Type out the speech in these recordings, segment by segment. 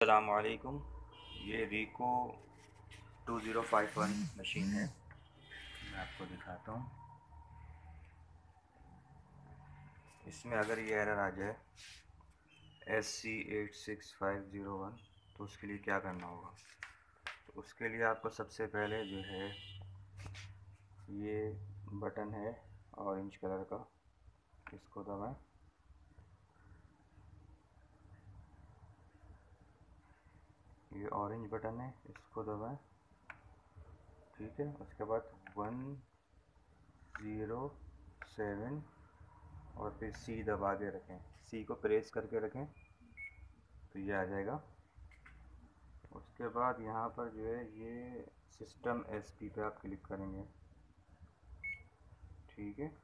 अस्सलामुअलैकुम। ये रिको 2051 मशीन है। मैं आपको दिखाता हूँ। इसमें अगर ये एरर आ जाए SC86501 तो उसके लिए क्या करना होगा। तो उसके लिए आपको सबसे पहले जो है ये बटन है ऑरेंज कलर का, इसको दबाएं। ये ऑरेंज बटन है, इसको दबाएं। ठीक है, उसके बाद 107 और फिर सी दबा के रखें, सी को प्रेस करके रखें तो ये आ जाएगा। उसके बाद यहाँ पर जो है ये सिस्टम एसपी पे आप क्लिक करेंगे। ठीक है,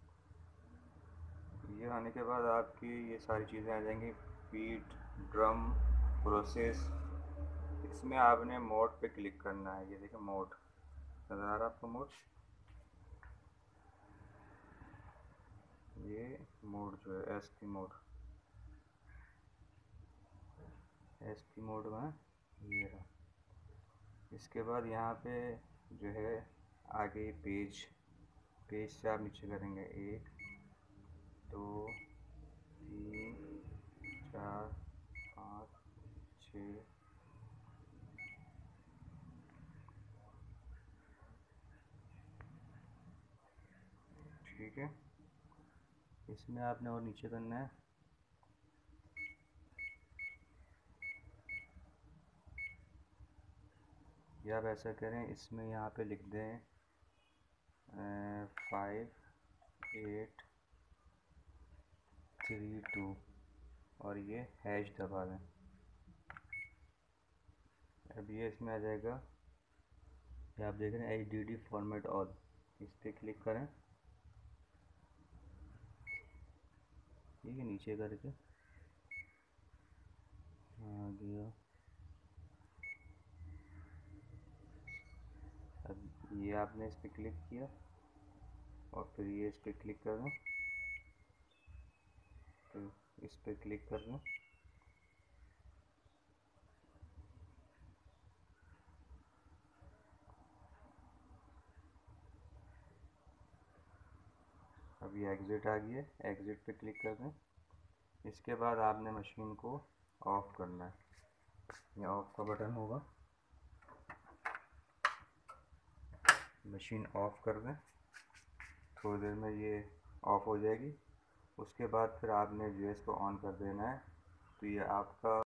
ये आने के बाद आपकी ये सारी चीज़ें आ जाएंगी, फीड, ड्रम, प्रोसेस। इसमें आपने मोड पे क्लिक करना है। ये देखिए मोड नज़र आ रहा है आपको मोड। ये मोड जो है एसपी मोड, एसपी मोड में ये रहा। इसके बाद यहाँ पे जो है आगे पेज से आप नीचे करेंगे 1 2 3 4 5 6। ठीक है, इसमें आपने और नीचे करना है। या आप ऐसा करें, इसमें यहाँ पे लिख दें 5832 और ये हैश दबा दें। अब ये इसमें आ जाएगा। ये आप देख रहे हैं HDD फॉर्मेट ऑल, इस पर क्लिक करें। ठीक है, नीचे करके आ गया। अब ये आपने इस पर क्लिक किया और फिर ये इस पर क्लिक कर दें, फिर इस पर क्लिक कर दें। अब ये एग्ज़िट आ गया, एग्ज़िट पे क्लिक कर दें। इसके बाद आपने मशीन को ऑफ़ करना है। ये ऑफ़ का बटन होगा, मशीन ऑफ़ कर दें। थोड़ी देर में ये ऑफ़ हो जाएगी। उसके बाद फिर आपने जो है इसको ऑन कर देना है। तो ये आपका